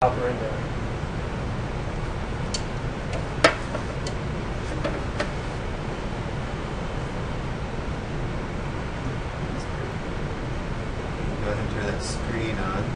Hopper in there. Go ahead and turn that screen on.